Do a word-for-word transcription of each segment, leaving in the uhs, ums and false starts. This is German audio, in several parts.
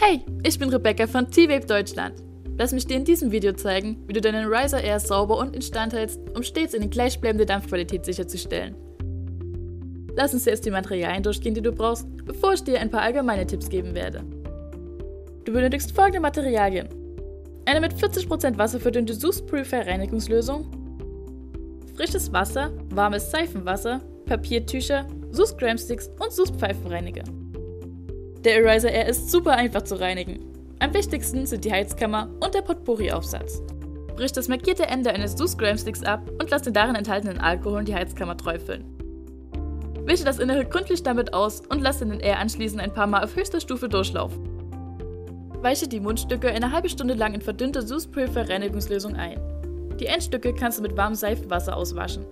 Hey, ich bin Rebecca von T-Vape Deutschland. Lass mich dir in diesem Video zeigen, wie du deinen Ryzer Air sauber und instand hältst, um stets eine gleichbleibende Dampfqualität sicherzustellen. Lass uns erst die Materialien durchgehen, die du brauchst, bevor ich dir ein paar allgemeine Tipps geben werde. Du benötigst folgende Materialien: eine mit vierzig Prozent Wasser verdünnte SUSE Purifier Reinigungslösung, frisches Wasser, warmes Seifenwasser, Papiertücher, SUSE Gram Sticks und SUSE Pfeifenreiniger. Der Ryzer Air ist super einfach zu reinigen. Am wichtigsten sind die Heizkammer und der Potpourri-Aufsatz. Brich das markierte Ende eines SUSE Gram Sticks ab und lass den darin enthaltenen Alkohol in die Heizkammer träufeln. Wische das Innere gründlich damit aus und lass den Air anschließend ein paar Mal auf höchster Stufe durchlaufen. Weiche die Mundstücke eine halbe Stunde lang in verdünnte SUSE Purifier Reinigungslösung ein. Die Endstücke kannst du mit warmem Seifenwasser auswaschen.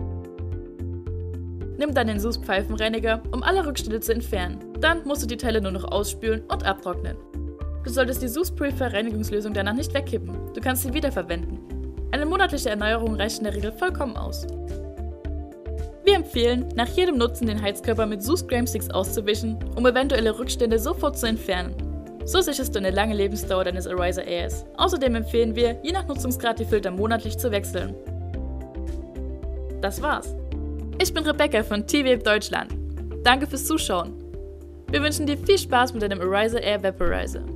Nimm dann den SUSE Pfeifenreiniger, um alle Rückstände zu entfernen. Dann musst du die Teile nur noch ausspülen und abtrocknen. Du solltest die SUSE Purifier Reinigungslösung danach nicht wegkippen. Du kannst sie wiederverwenden. Eine monatliche Erneuerung reicht in der Regel vollkommen aus. Wir empfehlen, nach jedem Nutzen den Heizkörper mit SUSE Gram Sticks auszuwischen, um eventuelle Rückstände sofort zu entfernen. So sicherst du eine lange Lebensdauer deines Ryzer Airs. Außerdem empfehlen wir, je nach Nutzungsgrad die Filter monatlich zu wechseln. Das war's. Ich bin Rebecca von T-Vape Deutschland. Danke fürs Zuschauen. Wir wünschen dir viel Spaß mit deinem Ryzer Air Vaporizer.